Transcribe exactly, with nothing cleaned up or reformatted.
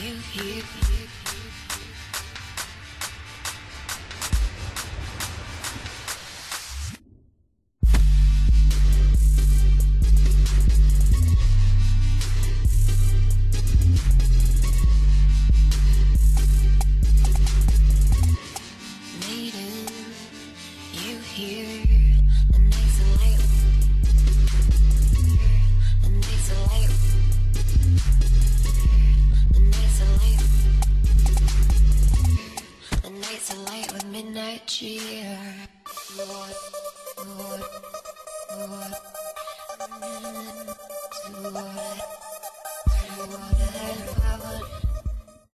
you hear? Maiden, you hear the nights are light, the nights are light, the nights are light, the nights are light with midnight cheer. Lord, Lord, Lord, Lord, Lord, Lord, Lord,